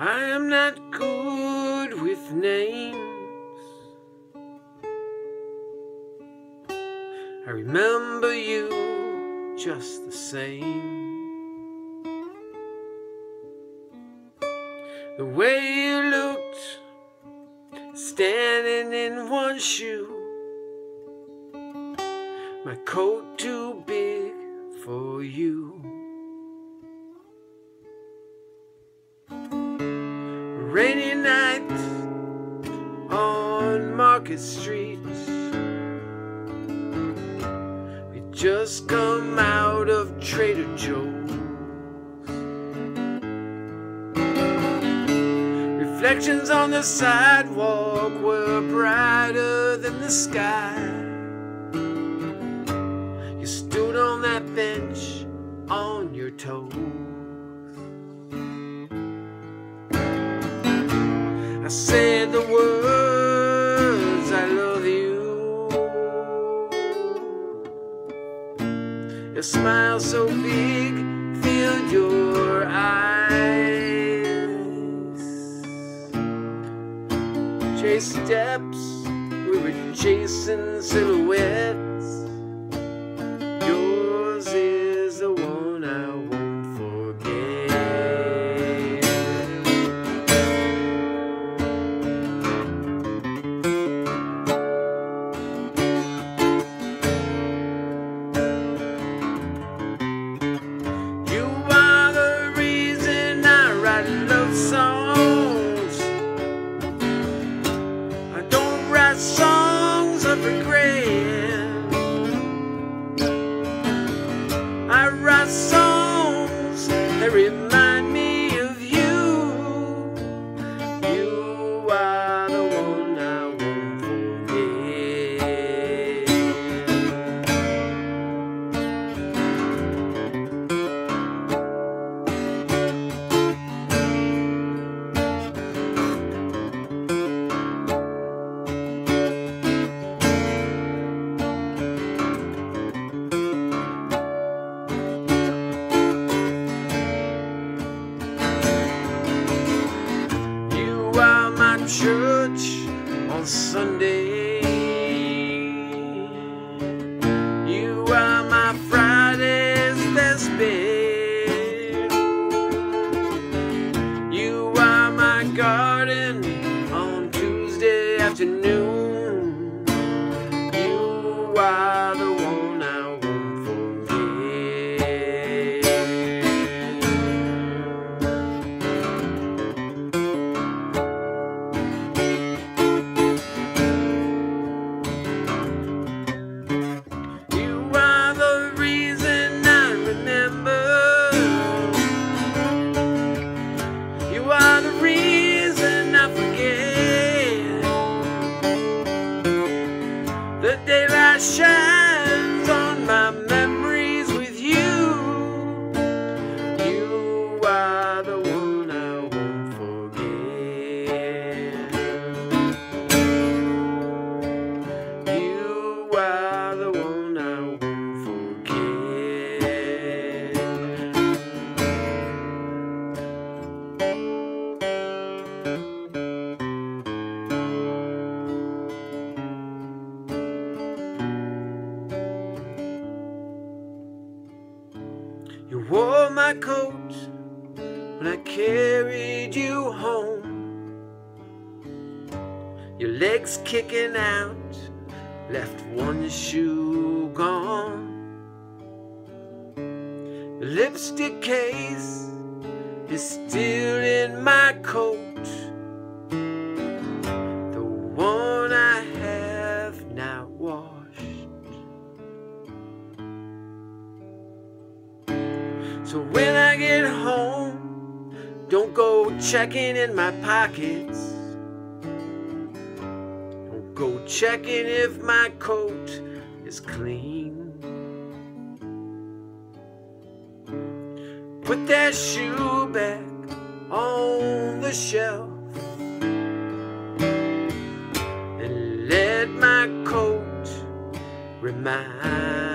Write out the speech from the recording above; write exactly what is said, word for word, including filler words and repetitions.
I am not good with names. I remember you just the same. The way you looked, standing in one shoe, my coat too big for you. Rainy night on Market Street, we just come out of Trader Joe's. Reflections on the sidewalk were brighter than the sky. You stood on that bench on your toes. I said the words, I love you. Your smile so big filled your eyes. Chase steps, we were chasing silhouettes. Yours is the one I won't forget. You are the reason I write love songs. I don't write songs of regret. I write songs that remind me of you. You are the one I won't forget. You are my church on Sunday. You are my Friday's best bed. You are my garden on Tuesday afternoon. You are the one I won't forget. You are the reason I remember. You are the reason I forget. The daylight shines on my memories with you. You are the one I won't forget. You are the one I won't forget. You wore my coat when I carried you home. Your legs kicking out, left one shoe gone. The lipstick case is still in my coat, the one I have now washed. So when I get home, don't go checking in my pockets. Don't go checking if my coat is clean. Put that shoe back on the shelf and let my coat remind